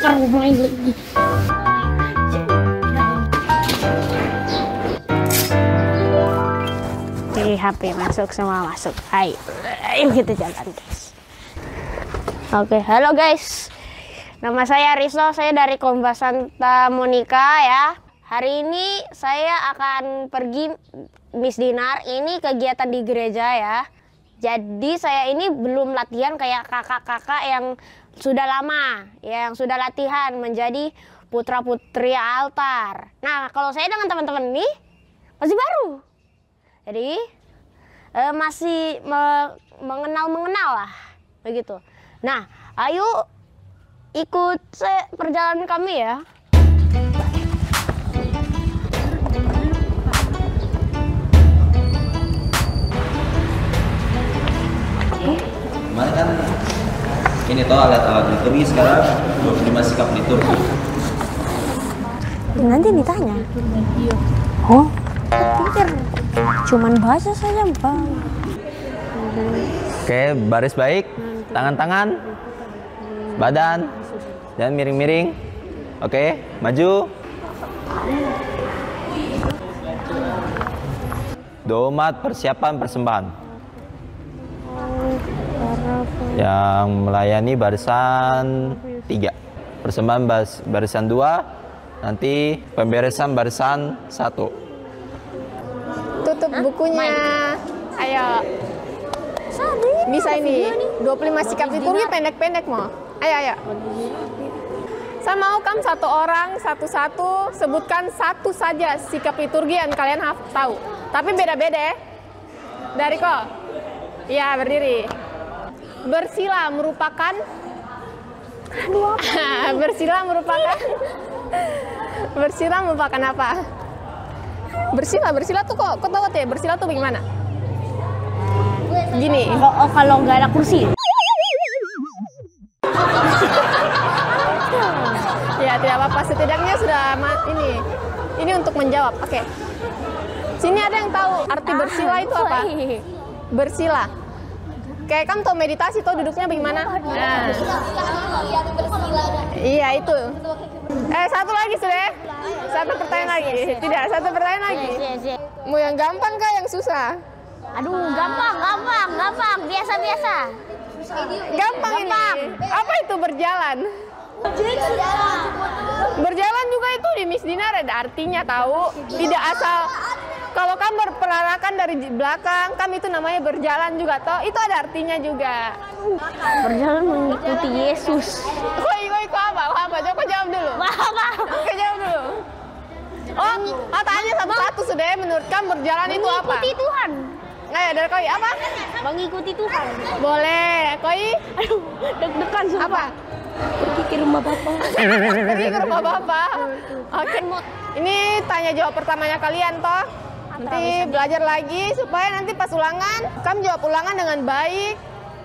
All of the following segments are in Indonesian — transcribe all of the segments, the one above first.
Sekarang main lagi. Di HP masuk, semua masuk. Ayo kita jalan guys. Oke, halo guys. Nama saya Rizno, saya dari Kompas Santa Monica ya. Hari ini saya akan pergi Miss Dinar. Ini kegiatan di gereja ya. Jadi saya ini belum latihan kayak kakak-kakak yang sudah lama, yang sudah latihan menjadi putra-putri altar. Nah, kalau saya dengan teman-teman ini masih baru. Jadi masih mengenal lah begitu. Nah, ayo ikut perjalanan kami ya. Kemarin kan ini toh alat-alat liturgi, sekarang 25 sikap liturgi. Nanti ditanya. Oh, pikir cuman bahasa saja, Bang. Oke, baris baik, tangan-tangan, badan, dan miring-miring. Oke, maju. Domat persiapan persembahan. Yang melayani barisan 3, persembahan barisan 2, nanti pemberesan barisan 1. Tutup bukunya. Ayo. Bisa ini. 25 sikap liturgi pendek-pendek mau. Ayo. Saya mau kamu satu orang, satu-satu sebutkan satu saja sikap liturgi yang kalian tahu. Tapi beda-beda ya. Dari kok? Iya, berdiri. Bersila merupakan Bersila merupakan apa? Bersila tuh kok tahu ya? Bersila tuh bagaimana? Gini. Kalau nggak ada kursi. Ya tidak apa-apa, setidaknya sudah ini untuk menjawab. Oke. Sini ada yang tahu arti bersila itu apa? Bersila. Kayak kamu tahu meditasi tuh duduknya bagaimana? Nah. Iya itu. Satu lagi sudah. Satu pertanyaan lagi. Tidak, satu pertanyaan lagi. Mau yang gampang kah yang susah? Aduh, gampang. Biasa. Gampang ini. Apa itu berjalan? Berjalan juga itu di Miss Dinar ada artinya tahu. Tidak asal kalau kamu berpenarakan dari belakang, kamu itu namanya berjalan juga toh. Itu ada artinya juga. Berjalan mengikuti Yesus. Kok apa? Coba jawab dulu. Oke, jawab dulu. Oh, tanya satu-satu sudah. Menurut kamu berjalan itu apa? Mengikuti Tuhan. Nah, dari Koi apa? Mengikuti Tuhan. Boleh. Koi? Aduh, deg-degan sumpah. Apa? Pergi ke rumah Bapak. Pergi ke rumah Bapak. Oke. Ini tanya jawab pertamanya kalian toh. Nanti belajar lagi supaya nanti pas ulangan kamu jawab ulangan dengan baik.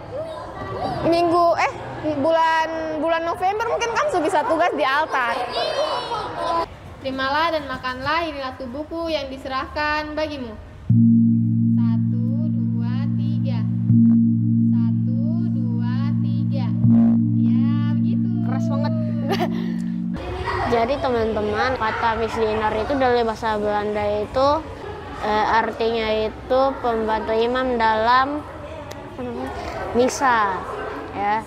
Bulan November mungkin kamu sudah bisa tugas di altar. Terimalah dan makanlah, inilah tubuhku yang diserahkan bagimu. 1, 2, 3. 1, 2, 3. Ya begitu. Keras banget. Jadi teman-teman, kata Miss Dinar itu dari bahasa Belanda itu artinya itu pembantu imam dalam misa ya.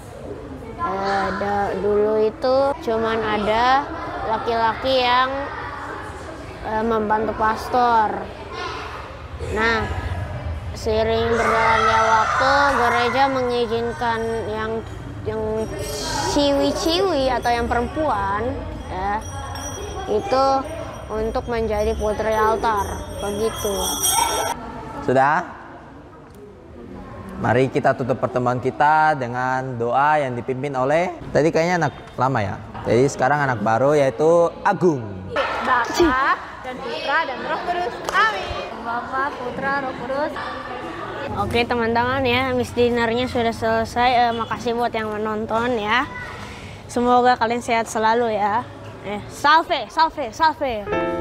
Dulu itu cuman ada laki-laki yang membantu pastor. Nah, seiring berjalannya waktu, gereja mengizinkan yang ciwi-ciwi atau yang perempuan ya itu untuk menjadi putri altar, begitu. Sudah? Mari kita tutup pertemuan kita dengan doa yang dipimpin oleh, tadi kayaknya anak lama ya. Jadi sekarang anak baru yaitu Agung. Bapa dan Putra dan Roh Kudus. Amin. Bapa, Putra, Roh Kudus. Oke teman-teman ya, Miss Dinarnya sudah selesai. Makasih buat yang menonton ya. Semoga kalian sehat selalu ya. Salve.